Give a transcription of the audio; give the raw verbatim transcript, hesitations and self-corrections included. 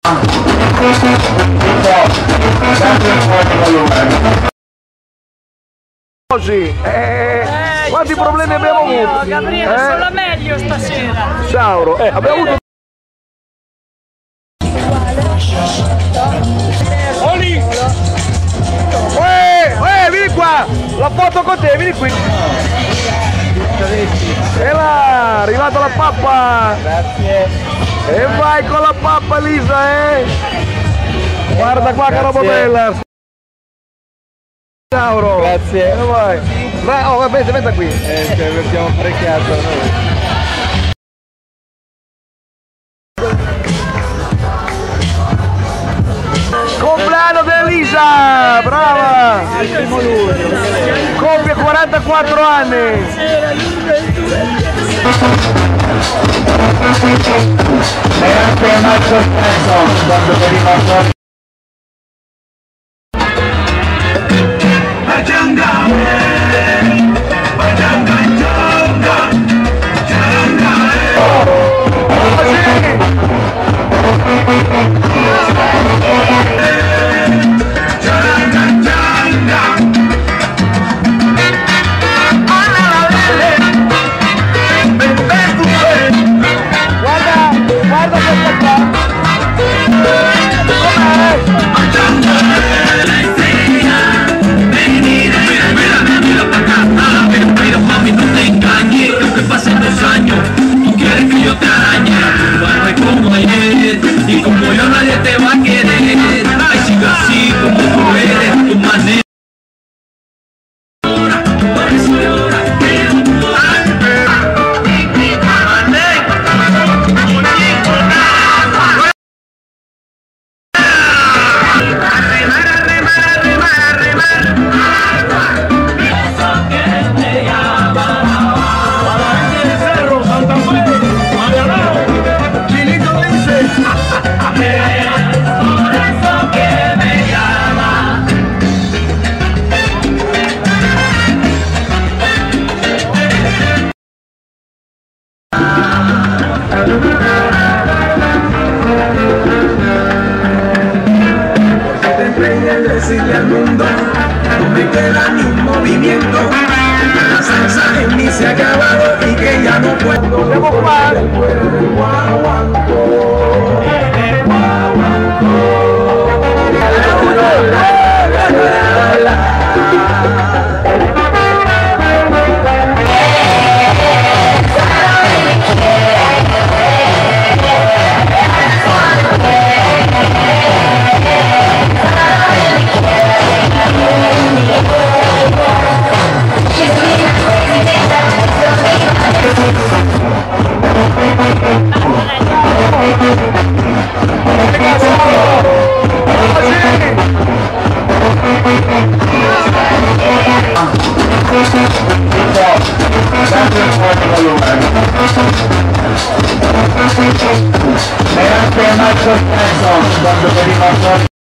Così, eh, Eh, quanti ci sono problemi solo abbiamo io, avuto? Gabriele, Eh? solo meglio stasera. Sauro, eh, abbiamo avuto... Oli! Uè, uè, vieni qua! La foto con te, vieni qui! E là, è arrivata la pappa! Grazie. E vai con la pappa, Lisa, eh! Guarda qua che roba bella! Sauro! Grazie. E vai! Ma, oh, vabbè, metta qui! Eh, cioè, abbiamo apparecchiato noi. Compleanno di Elisa! Brava! Compie quarantaquattro anni! E anche a Marco Stesso, quando veniva fuori. Y como yo nadie te va a querer, ay, sigue así como tú eres, tu manera. Decirle al mundo, no me queda ni un movimiento, la salsa en mí se ha acabado y que ya no puedo. Siamo qua! E anche a Marco Stesso, quando veniva fuori.